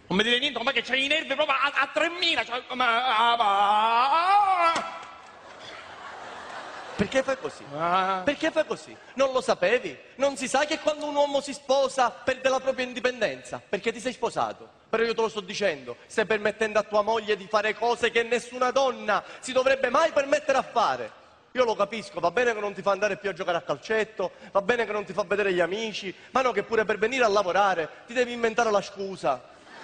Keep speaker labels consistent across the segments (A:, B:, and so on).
A: Non mi dire niente, ma che c'hai i nervi proprio a 3000, cioè,
B: Perché fai così? Perché fai così? Non lo sapevi? Non si sa che quando un uomo si sposa perde la propria indipendenza? Perché ti sei sposato? Però io te lo sto dicendo, stai permettendo a tua moglie di fare cose che nessuna donna si dovrebbe mai permettere a fare. Io lo capisco, va bene che non ti fa andare più a giocare a calcetto, va bene che non ti fa vedere gli amici, ma no che pure per venire a lavorare ti devi inventare la scusa.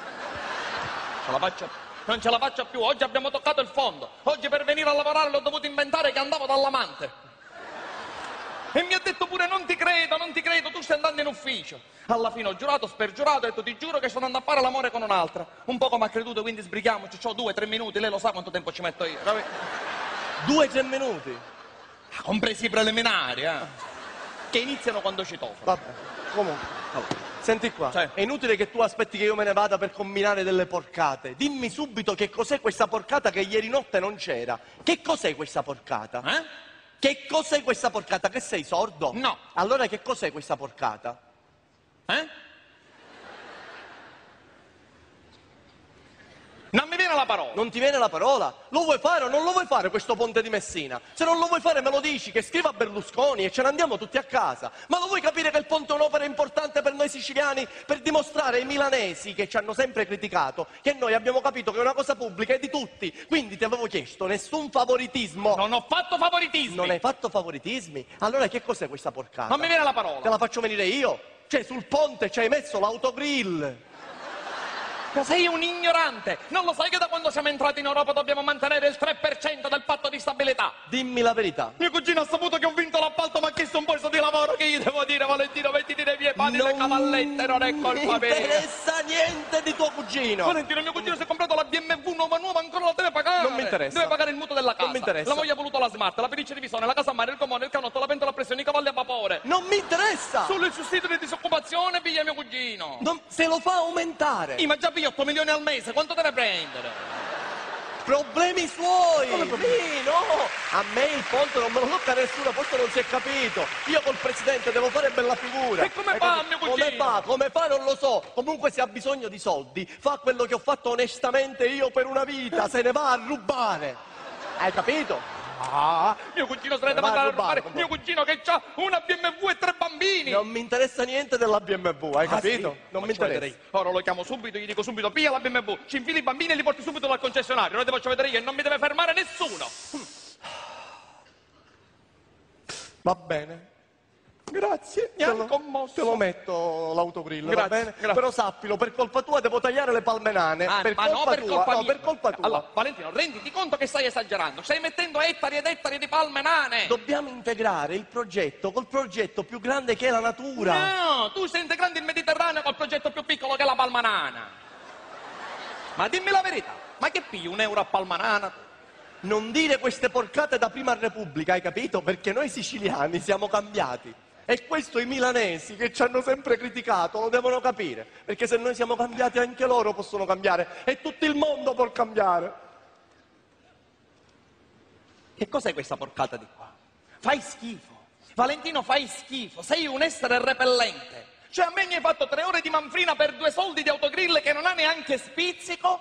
A: Non ce la faccio più, oggi abbiamo toccato il fondo. Oggi per venire a lavorare l'ho dovuto inventare che andavo dall'amante. E mi ha detto pure non ti credo, tu stai andando in ufficio. Alla fine ho giurato, spergiurato, ho detto ti giuro che sto andando a fare l'amore con un'altra. Un poco mi ha creduto, quindi sbrighiamoci, c'ho 2-3 minuti, lei lo sa quanto tempo ci metto io.
B: 2-3 minuti?
A: Compresi i preliminari, che iniziano quando ci tocca.
B: Vabbè, comunque, allora, senti qua,
A: Sì.
B: è inutile che tu aspetti che io me ne vada per combinare delle porcate. Dimmi subito che cos'è questa porcata che ieri notte non c'era. Che cos'è questa porcata? Che cos'è questa porcata? Che sei sordo?
A: No.
B: Allora che cos'è questa porcata?
A: Non mi viene la parola.
B: Non ti viene la parola? Lo vuoi fare o non lo vuoi fare questo ponte di Messina? Se non lo vuoi fare me lo dici, che scriva Berlusconi e ce ne andiamo tutti a casa. Ma lo vuoi capire che il ponte è un'opera importante per noi siciliani, per dimostrare ai milanesi che ci hanno sempre criticato che noi abbiamo capito che è una cosa pubblica è di tutti. Quindi ti avevo chiesto nessun favoritismo.
A: Non ho fatto favoritismi.
B: Non hai fatto favoritismi? Allora che cos'è questa porcata?
A: Non mi viene la parola.
B: Te la faccio venire io? Cioè sul ponte ci hai messo l'autogrill.
A: Ma sei un ignorante! Non lo sai che da quando siamo entrati in Europa dobbiamo mantenere il 3% del patto di stabilità?
B: Dimmi la verità.
A: Mio cugino ha saputo che ho vinto l'appalto, mi ha chiesto un posto di lavoro. Che io devo dire, Valentino, mettiti nei miei panni le cavallette, non è colpa mia.
B: Non mi interessa niente di tuo cugino.
A: Valentino, mio cugino si è comprato la BMW nuova, ancora la deve pagare.
B: Non mi interessa.
A: Deve pagare il mutuo della casa.
B: Non mi interessa.
A: La moglie ha voluto la smart, la pelliccia di visone, la casa a mare, il comune, il canotto, la pentola a pressione, i cavalli a vapore.
B: Non mi interessa.
A: Solo il sussidio di disoccupazione piglia mio cugino.
B: Se lo fa aumentare.
A: Ma già piglia 8 milioni al mese, quanto deve prendere?
B: Problemi suoi.
A: Come problemi?
B: Sì, no. A me il ponte non me lo tocca nessuno, forse non si è capito. Io col presidente devo fare bella figura.
A: E come fa, mio cugino?
B: Come fa non lo so. Comunque se ha bisogno di soldi, fa quello che ho fatto onestamente io per una vita, se ne va a rubare. Hai capito?
A: Mio cugino se ne deve andare a rubare. Mio cugino che ha una BMW e 3 bambini.
B: Non mi interessa niente della BMW, hai capito?
A: Sì?
B: Non mi interessa.
A: Ora lo chiamo subito, gli dico subito, piglia la BMW, ci infili i bambini e li porti subito dal concessionario. Lo devo faccio vedere io e non mi deve fermare nessuno.
B: Va bene. Grazie.
A: Mi hanno commosso.
B: Te lo metto l'autogrill, va
A: Grazie,
B: bene?
A: grazie.
B: Però sappilo, per colpa tua devo tagliare le palmenane.
A: Ma
B: per
A: no, per colpa mia.
B: per colpa tua.
A: Allora, Valentino, renditi conto che stai esagerando. Stai mettendo ettari ed ettari di palme nane.
B: Dobbiamo integrare il progetto col progetto più grande che è la natura.
A: No, tu stai integrando il Mediterraneo col progetto più piccolo che è la palma nana. Ma dimmi la verità, ma che pigli €1 a palma nana?
B: Non dire queste porcate da Prima Repubblica, hai capito? Perché noi siciliani siamo cambiati. E questo i milanesi che ci hanno sempre criticato lo devono capire. Perché se noi siamo cambiati anche loro possono cambiare. E tutto il mondo può cambiare.
A: Che cos'è questa porcata di qua? Fai schifo. Valentino, fai schifo. Sei un essere repellente. Cioè a me mi hai fatto 3 ore di manfrina per 2 soldi di autogrill che non ha neanche spizzico?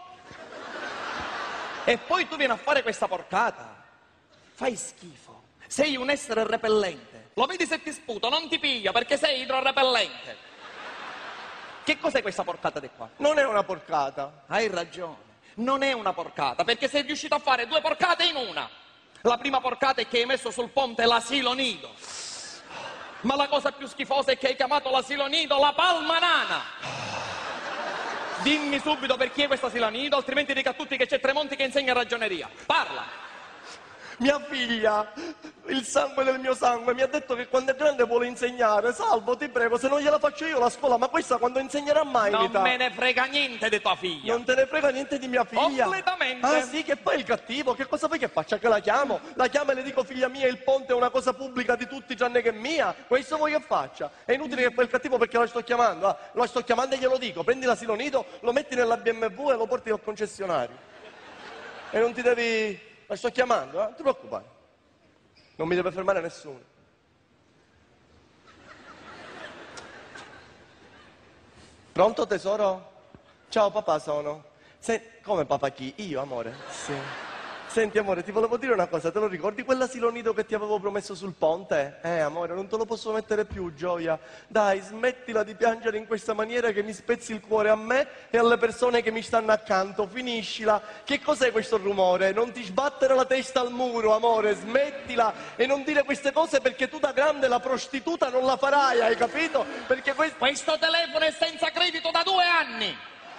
A: E poi tu vieni a fare questa porcata? Fai schifo. Sei un essere repellente. Lo vedi se ti sputo, non ti piglia perché sei idrorepellente. Che cos'è questa porcata di qua?
B: Non è una porcata.
A: Hai ragione. Non è una porcata perché sei riuscito a fare 2 porcate in una. La prima porcata è che hai messo sul ponte l'asilo nido. Ma la cosa più schifosa è che hai chiamato l'asilo nido la palma nana. Dimmi subito per chi è questo asilo nido, altrimenti dica a tutti che c'è Tremonti che insegna ragioneria. Parla.
B: Mia figlia, il sangue del mio sangue, mi ha detto che quando è grande vuole insegnare. Salvo, ti prego, se non gliela faccio io la scuola, ma questa quando insegnerà mai in
A: Non
B: Italia?
A: me ne frega niente di tua figlia.
B: Non te ne frega niente di mia figlia?
A: Completamente.
B: Ah sì, che poi è il cattivo, che cosa vuoi che faccia? Che la chiamo? La chiamo e le dico figlia mia, il ponte è una cosa pubblica di tutti tranne che mia? Questo vuoi che faccia? È inutile che poi il cattivo perché la sto chiamando, lo sto chiamando e glielo dico, prendi l'asilo nido, lo metti nella BMW e lo porti al concessionario. E non ti devi... La sto chiamando, non ti preoccupare. Non mi deve fermare nessuno. Pronto tesoro? Ciao papà sono. Come papà chi? Io, amore? Sì. Senti amore, ti volevo dire una cosa, te lo ricordi quell'asilo nido che ti avevo promesso sul ponte? Amore, non te lo posso mettere più, Gioia. Dai, smettila di piangere in questa maniera che mi spezzi il cuore a me e alle persone che mi stanno accanto. Finiscila. Che cos'è questo rumore? Non ti sbattere la testa al muro, amore, smettila. E non dire queste cose perché tu da grande la prostituta non la farai, hai capito? Perché
A: Questo telefono è senza credito da 2 anni.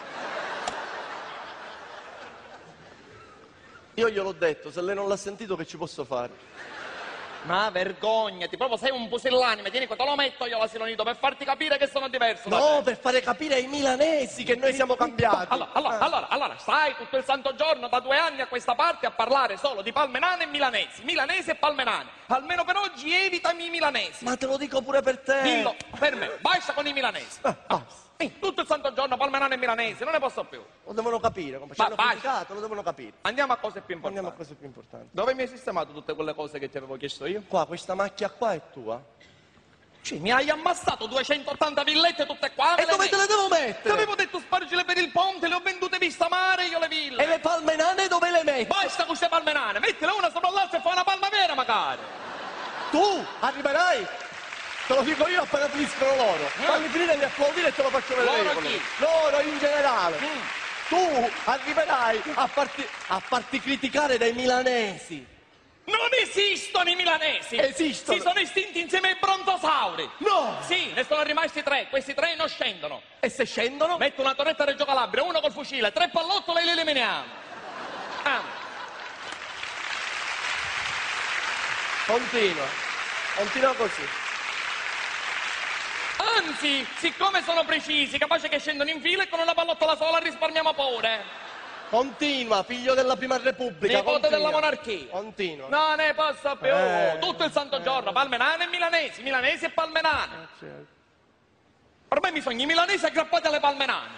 B: Io gliel'ho detto, se lei non l'ha sentito che ci posso fare?
A: Ma vergognati, proprio sei un pusillanime. Tieni qua, te lo metto io l'asilo nido per farti capire che sono diverso da
B: No,
A: te.
B: per fare capire ai milanesi che noi siamo cambiati.
A: Allora, stai tutto il santo giorno da 2 anni a questa parte a parlare solo di palmenane e milanesi. Milanesi e palmenane. Almeno per oggi evitami i milanesi.
B: Ma te lo dico pure per te.
A: Dillo, per me, basta con i milanesi. Tutto il santo giorno palmenane e milanesi, non ne posso più.
B: Lo devono capire, come ci hanno criticato, lo devono capire.
A: Andiamo a cose più importanti.
B: Andiamo a cose più importanti.
A: Dove mi hai sistemato tutte quelle cose che ti avevo chiesto io?
B: Qua, questa macchia qua è tua?
A: Cioè, mi hai ammassato 280 villette tutte qua.
B: E dove te le devo mettere?
A: Ti avevo detto spargile per il ponte, le ho vendute vista mare io le ville.
B: E le palmenane dove le metti?
A: Basta con queste palmenane, mettile una sopra l'altra e fai una palma vera magari.
B: Tu arriverai, te lo dico io appena finiscono loro. Fammi finire di applaudire e te lo faccio vedere.
A: Loro chi?
B: Loro in generale. Tu arriverai a farti criticare dai milanesi.
A: Non esistono i milanesi!
B: Esistono!
A: Si sono estinti insieme ai brontosauri!
B: No!
A: Sì, ne sono rimasti 3, questi 3 non scendono.
B: E se scendono?
A: Metto una torretta a Reggio Calabria, uno col fucile, 3 pallottole e li eliminiamo.
B: Continua così.
A: Anzi, siccome sono precisi, capace che scendono in fila e con una pallottola sola risparmiamo pure.
B: Continua, figlio della Prima Repubblica.
A: Nipote della monarchia.
B: Continua.
A: Non ne posso più. Tutto il santo giorno, palmenane e milanesi e palmenane. Ormai mi sogno i milanesi aggrappati alle palmenane.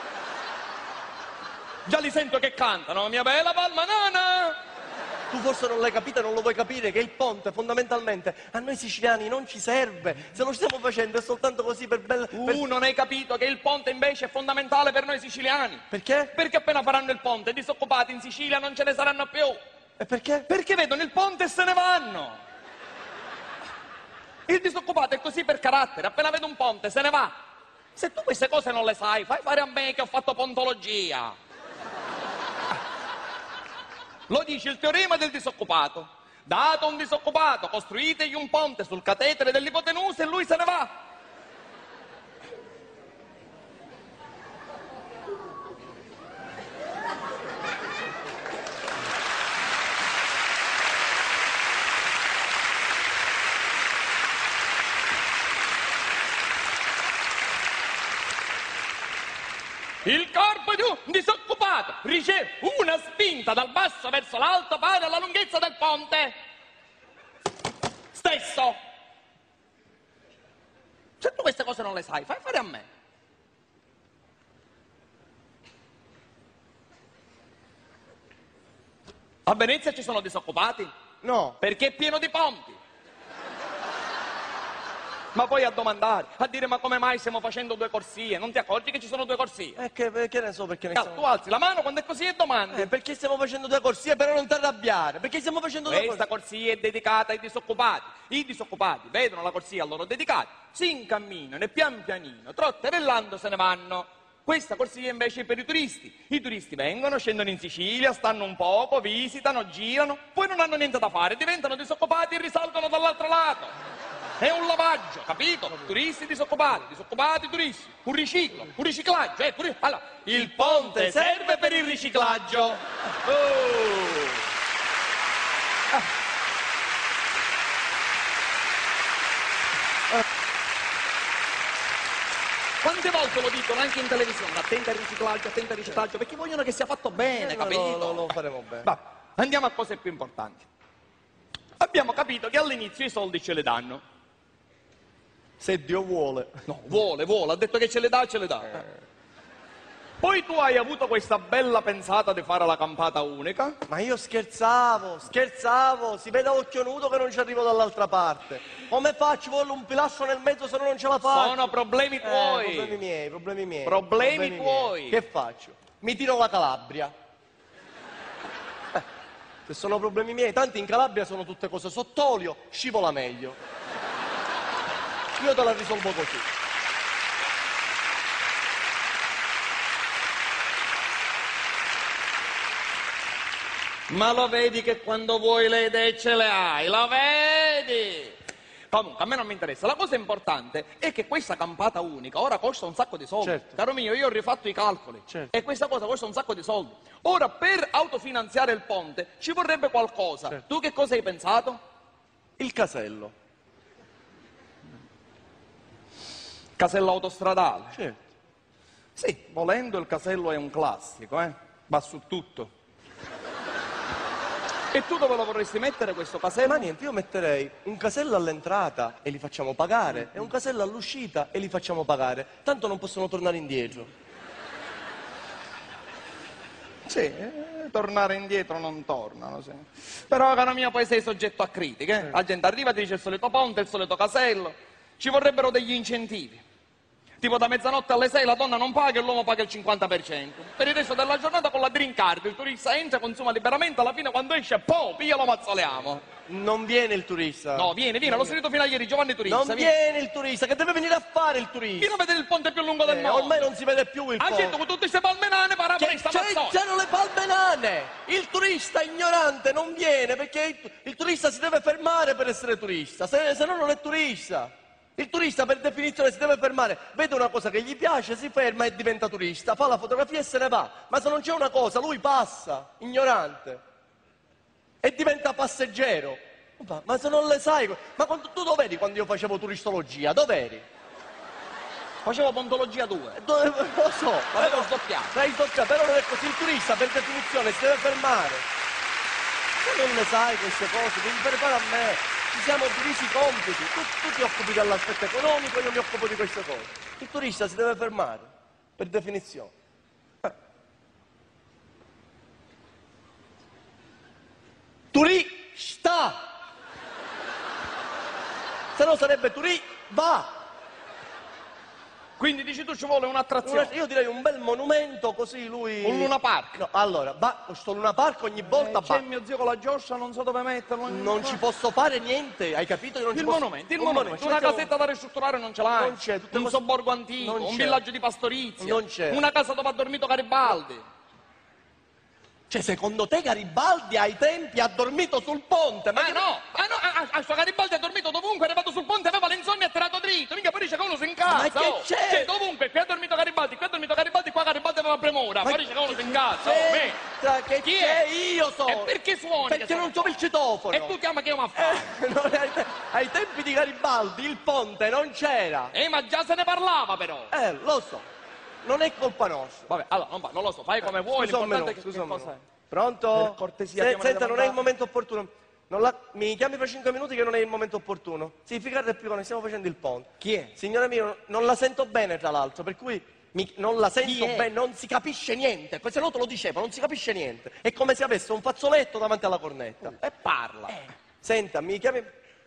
A: Già li sento che cantano, mia bella palmanana.
B: Tu forse non l'hai capito e non lo vuoi capire che il ponte fondamentalmente a noi siciliani non ci serve. Se lo stiamo facendo è soltanto così per bella...
A: Non hai capito che il ponte invece è fondamentale per noi siciliani.
B: Perché?
A: Perché appena faranno il ponte, disoccupati in Sicilia non ce ne saranno più.
B: E perché?
A: Perché vedono il ponte e se ne vanno. Il disoccupato è così per carattere, appena vede un ponte se ne va. Se tu queste cose non le sai, fai fare a me che ho fatto pontologia. Lo dice il teorema del disoccupato. Dato un disoccupato, costruitegli un ponte sul catetere dell'ipotenusa e lui se ne va. Il corpo di un disoccupato riceve una spinta dal basso verso l'alto pari alla lunghezza del ponte stesso. Se tu queste cose non le sai, fai fare a me. A Venezia ci sono disoccupati?
B: No.
A: Perché è pieno di ponti. Ma poi a domandare, a dire ma come mai stiamo facendo 2 corsie? Non ti accorgi che ci sono 2 corsie?
B: Che ne so perché ne
A: Tu alzi la mano quando è così e domandi.
B: Perché stiamo facendo 2 corsie, però non ti arrabbiare. Perché stiamo facendo 2
A: Questa
B: corsie?
A: corsia è dedicata ai disoccupati. I disoccupati vedono la corsia a loro dedicata, si incamminano e pian pianino, trotterellando, se ne vanno. Questa corsia invece è per i turisti. I turisti vengono, scendono in Sicilia, stanno un poco, visitano, girano, poi non hanno niente da fare, diventano disoccupati e risalgono dall'altro lato. È un lavaggio, capito? Turisti disoccupati turisti. Un riciclo, un riciclaggio. Allora, il ponte serve per il riciclaggio. Quante volte lo dicono anche in televisione? Attenta al riciclaggio, perché vogliono che sia fatto bene, capito?
B: Lo faremo bene.
A: Va, andiamo a cose più importanti. Abbiamo capito che all'inizio i soldi ce le danno.
B: Se Dio vuole.
A: No, vuole, ha detto che ce le dà, ce le dà. Poi tu hai avuto questa bella pensata di fare la campata unica.
B: Ma io scherzavo, si vede a occhio nudo che non ci arrivo dall'altra parte. Come faccio? Voglio un pilastro nel mezzo se no non ce la faccio.
A: Sono problemi tuoi.
B: Problemi miei, problemi miei.
A: Problemi tuoi.
B: Miei. Che faccio? Mi tiro la Calabria. Se sono problemi miei, tanti in Calabria sono tutte cose sott'olio, scivola meglio. Io te la risolvo così.
A: Ma lo vedi che quando vuoi le idee ce le hai, lo vedi? Comunque, a me non mi interessa. La cosa importante è che questa campata unica ora costa un sacco di soldi.
B: Certo.
A: Caro mio, io ho rifatto i calcoli.
B: Certo.
A: E questa cosa costa un sacco di soldi. Ora, per autofinanziare il ponte ci vorrebbe qualcosa.
B: Certo.
A: Tu che cosa hai pensato?
B: Il casello.
A: Casello autostradale.
B: Certo.
A: Sì, volendo il casello è un classico, va su tutto. E tu dove lo vorresti mettere questo casello?
B: Ma niente, io metterei un casello all'entrata e li facciamo pagare e un casello all'uscita e li facciamo pagare. Tanto non possono tornare indietro.
A: Sì, tornare indietro non tornano, sì. Però, caro mio, poi sei soggetto a critiche, La gente arriva, ti dice il solito ponte, il solito casello. Ci vorrebbero degli incentivi. Tipo da mezzanotte alle 6 la donna non paga e l'uomo paga il 50%. Per il resto della giornata con la green card il turista entra, consuma liberamente, alla fine quando esce, pia lo mazzoliamo.
B: Non viene il turista.
A: No, viene, l'ho sentito fino a ieri, Giovanni Turista.
B: Non viene il turista, che deve venire a fare il turista.
A: Vieni a vedere il ponte più lungo del mondo.
B: Ormai non si vede più il
A: Ha
B: ponte.
A: detto con tutte queste palmenane parava questa mazzone.
B: C'erano le palmenane! Il turista ignorante non viene perché il turista si deve fermare per essere turista, se no non è turista. Il turista per definizione si deve fermare, vede una cosa che gli piace, si ferma e diventa turista, fa la fotografia e se ne va. Ma se non c'è una cosa, lui passa, ignorante, e diventa passeggero. Ma se non le sai, ma tu dov'eri quando io facevo turistologia? Dov'eri?
A: Facevo pontologia 2.
B: Lo so,
A: L'avevo sdoppiato.
B: l'hai sdoppiato, però non è così, il turista per definizione si deve fermare. Se non le sai queste cose, devi fare a me. Ci siamo divisi i compiti, tu ti occupi dell'aspetto economico, io mi occupo di queste cose. Il turista si deve fermare, per definizione. Turista! Se no sarebbe va!
A: Quindi dici tu ci vuole un'attrazione.
B: Io direi un bel monumento così lui...
A: Un Luna Park.
B: No, allora, sto Luna Park ogni volta
A: C'è mio zio con la gioscia, non so dove metterlo.
B: Non ci posso fare niente, hai capito? Io non
A: Il
B: ci posso...
A: monumento, il monumento. Una
B: Mettiamo-
A: casetta da ristrutturare non ce l'hai.
B: Non c'è, tutte
A: Un
B: cose-
A: sobborgo antico,
B: Non
A: un
B: c'è.
A: villaggio di pastorizia.
B: Non c'è.
A: Una casa dove ha dormito Garibaldi.
B: Cioè, secondo te Garibaldi ai tempi ha dormito sul ponte?
A: Ma no, sto Garibaldi ha dormito dovunque, è arrivato sul ponte, aveva l'insonnia e ha tirato dritto. Mica poi dice che uno si incazza.
B: Ma che
A: oh.
B: c'è?
A: Cioè, dovunque, qui ha dormito Garibaldi, qua Garibaldi aveva premura. Poi dice che uno si incazza. Oh, me.
B: Che
A: Chi
B: c'è?
A: è?
B: Io so!
A: E perché suoni?
B: Perché non trovo il citofono!
A: E tu chiama che io mi affare?
B: Ai tempi di Garibaldi il ponte non c'era!
A: Ma già se ne parlava però.
B: Lo so, non è colpa nostra.
A: Vabbè, allora, non lo so, fai come vuoi, l'importante è che cosa è.
B: Pronto?
A: Per cortesia, chiamami
B: Senta,
A: da
B: non è il
A: mandare.
B: momento opportuno. Mi chiami fra 5 minuti che non è il momento opportuno. Sì, figate più, ne stiamo facendo il ponte.
A: Chi è?
B: Signora mia, non la sento bene tra l'altro, per cui non la sento
A: Chi è?
B: bene, non si capisce niente. Se no te lo dicevo, non si capisce niente. È come se avesse un fazzoletto davanti alla cornetta.
A: E parla.
B: Senta, mi chiami...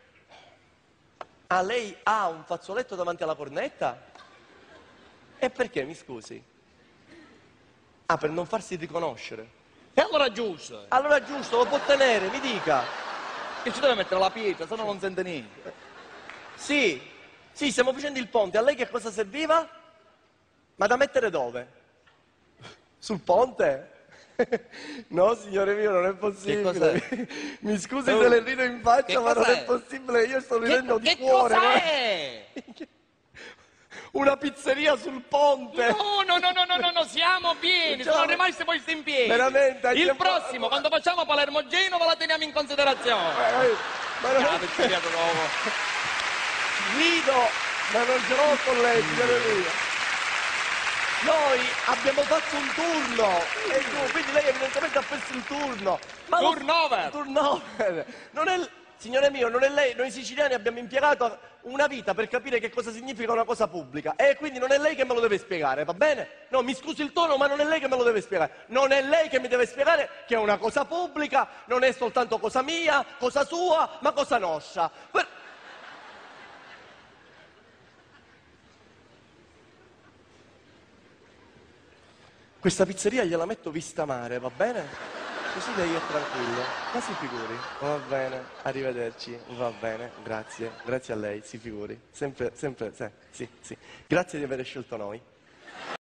B: Ah, lei ha un fazzoletto davanti alla cornetta? E perché, mi scusi? Ah, per non farsi riconoscere.
A: E allora giusto.
B: Allora giusto, lo può tenere, mi dica.
A: Che ci deve mettere la pietra, se no non sente niente.
B: Sì, stiamo facendo il ponte. A lei che cosa serviva? Ma da mettere dove? Sul ponte? No, signore mio, non è possibile.
A: cos'è?
B: Mi scusi se le rido in faccia,
A: Che
B: ma non
A: cos'è?
B: è possibile. Io sto ridendo di
A: Che
B: cuore.
A: cos'è?
B: Una pizzeria sul ponte.
A: No, siamo pieni, sono rimasti posti in piedi.
B: Veramente, hai
A: Il
B: tempo-
A: prossimo, quando facciamo Palermo-Genova, la teniamo in considerazione.
B: Ma non
A: Ah, pizzeria nuovo.
B: rido, ma non ce l'ho con lei, signore mia. Noi abbiamo fatto un turno, quindi lei evidentemente ha perso il turno.
A: Turnover.
B: Turnover. Non è... Signore mio, non è lei, noi siciliani abbiamo impiegato una vita per capire che cosa significa una cosa pubblica e quindi non è lei che me lo deve spiegare, va bene? No, mi scusi il tono, ma non è lei che me lo deve spiegare. Non è lei che mi deve spiegare che è una cosa pubblica, non è soltanto cosa mia, cosa sua, ma cosa nostra. Questa pizzeria gliela metto vista mare, va bene? Così lei è tranquillo. Ma si figuri. Va bene, arrivederci. Va bene, grazie. Grazie a lei, si figuri. Sempre, sì, sì. Grazie di aver scelto noi.